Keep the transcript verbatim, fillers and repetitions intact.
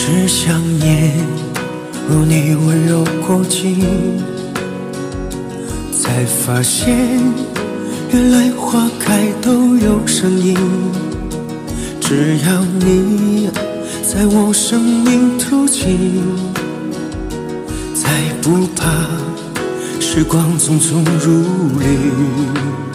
只想念如你温柔过境，才发现原来花开都有声音。只要你在我生命途径，再不怕时光匆匆如旅。